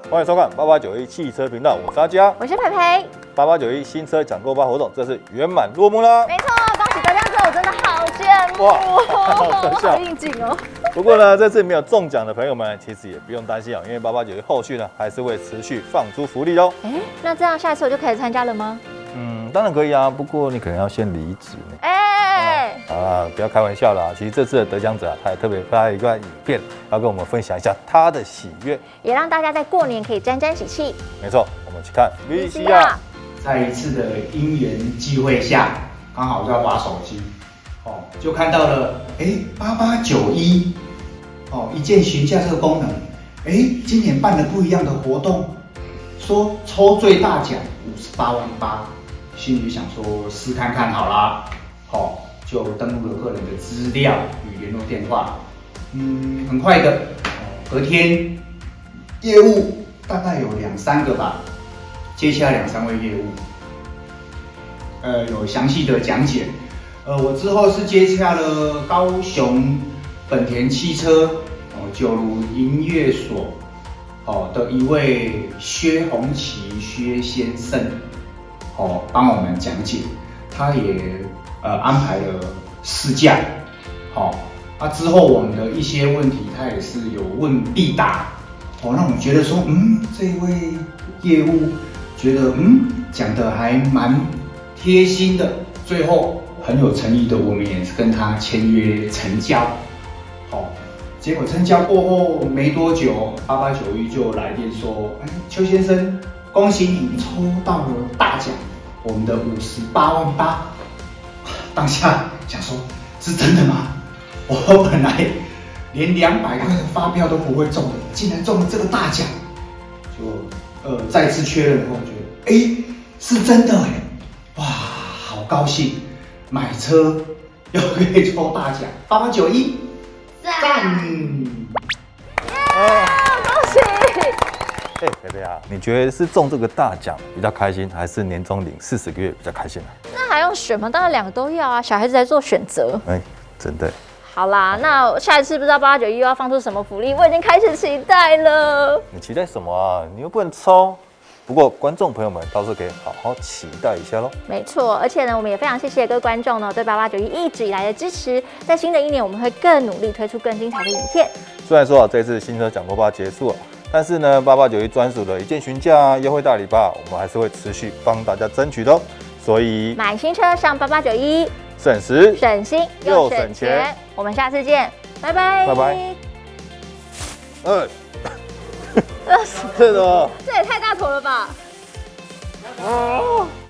欢迎收看8891汽车频道，我是阿佳， 我是培培。 8891新车抢购吧活动这次圆满落幕啦！ 没错，恭喜大家！这我真的好羡慕，哇，好应景哦。 不过呢，这次没有中奖的朋友们，其实也不用担心啊，因为8891后续呢还是会持续放出福利哦。 那这样下一次我就可以参加了吗？ 当然可以啊，不过你可能要先离职呢。好啦，不要开玩笑啦。其实这次的得奖者啊，他也特别拍了一段影片，要跟我们分享一下他的喜悦， 也让大家在过年可以沾沾喜气。 没错，我们去看 VCR。 在一次的因缘际会下，刚好在滑手机，就看到了8891，一键询价这个功能，今年办了不一样的活动，说抽最大奖58万8，心里想说试看看好啦，就登录了个人的资料与联络电话，很快的，隔天业务大概有2、3个吧。接下2、3位业务，有详细的讲解。我之后是接洽了高雄本田汽车九如营业所的一位薛宏奇薛先生帮我们讲解，他也安排了试驾，之后我们的一些问题他也是有问必答，让我们觉得说这一位业务。觉得讲的还蛮贴心的，最后很有诚意的，我们也是跟他签约成交。结果成交过后没多久，8891就来电说，邱先生，恭喜你抽到了大奖，我们的58万8。当下想说，是真的吗？我本来连200块的发票都不会中的，竟然中了这个大奖，就再次确认后，觉得是真的哇，好高兴，买车又可以抽大奖，8891赞！ 恭喜！ 培培啊，你觉得是中这个大奖比较开心，还是年终领40个月比较开心啊？ 那还用选吗？当然2个都要啊，小孩子在做选择。 真的。 好啦，那下一次不知道8891又要放出什么福利，我已经开始期待了。 你期待什么啊？你又不能抽。不过观众朋友们倒是可以好好期待一下咯。 没错，而且呢，我们也非常谢谢各位观众呢对8891一直以来的支持。在新的一年，我们会更努力推出更精彩的影片。虽然说这次新车抢购吧结束了，但是呢，8891专属的一键询价优惠大礼包，我们还是会持续帮大家争取的哦。所以买新车上8891，省时、省心又省钱。我们下次见，拜拜，拜拜。这什么？这也太大坨了吧！